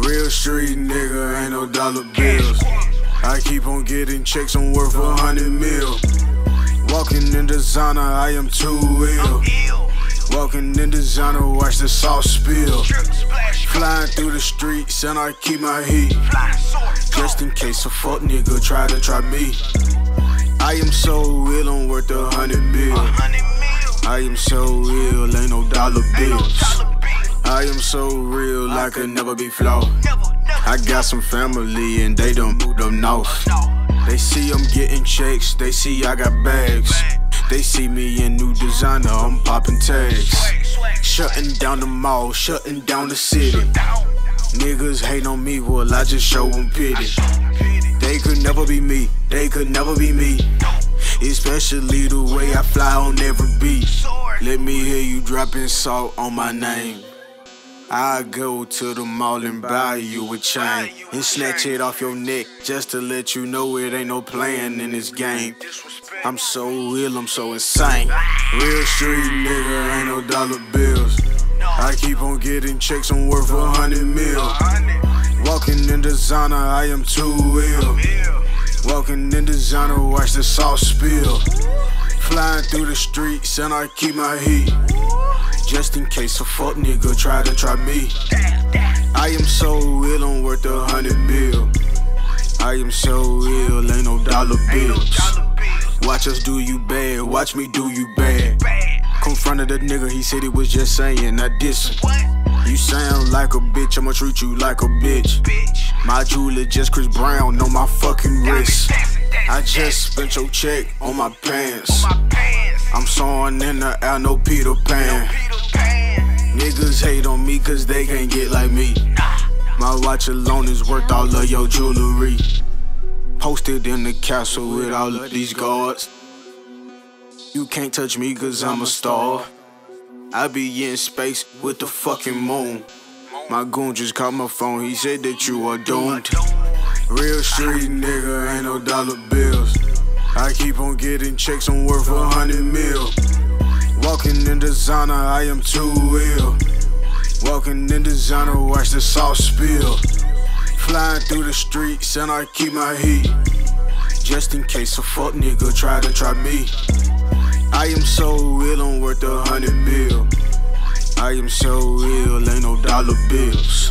Real street nigga, ain't no dollar bills. I keep on getting checks, I'm worth 100 mil. Walking in designer, I am too ill. Walking in designer, watch the sauce spill. Flying through the streets and I keep my heat, just in case a fuck nigga try to try me. I am so ill, I'm worth 100 mil. I am so ill, ain't no dollar bills. I am so real, I could never be flawed. I got some family and they done moved up north. They see I'm getting checks, they see I got bags. They see me in new designer, I'm popping tags. Shutting down the mall, shutting down the city. Niggas hate on me, well I just show them pity. They could never be me, they could never be me. Especially the way I fly on every beat. Let me hear you dropping salt on my name. I go to the mall and buy you a chain and snatch it off your neck just to let you know it ain't no playing in this game. I'm so ill, I'm so insane. Real street nigga, ain't no dollar bills. I keep on getting checks, I'm worth 100 mil. Walking in designer, I am too ill. Walking in designer, watch the sauce spill. Flying through the streets and I keep my heat, just in case a fuck nigga try to try me. I am so ill, I'm worth 100 mil. I am so ill, ain't no dollar bills. Watch us do you bad, watch me do you bad. Confronted a nigga, he said he was just saying, I diss him. You sound like a bitch, I'ma treat you like a bitch. My jeweler just Chris Brown on my fucking wrist. I just spent your check on my pants. I'm soaring in the air, no Peter Pan. Niggas hate on me cause they can't get like me. My watch alone is worth all of your jewelry. Posted in the castle with all of these guards. You can't touch me cause I'm a star. I be in space with the fucking moon. My goon just called my phone, he said that you are doomed. Real street nigga, ain't no dollar bills. I keep on getting checks, I'm worth 100 mil. Walking in designer, I am too ill. Walking in designer, watch the sauce spill. Flying through the streets and I keep my heat, just in case a fuck nigga try to try me. I am so ill, I'm worth 100 mil. I am so ill, ain't no dollar bills.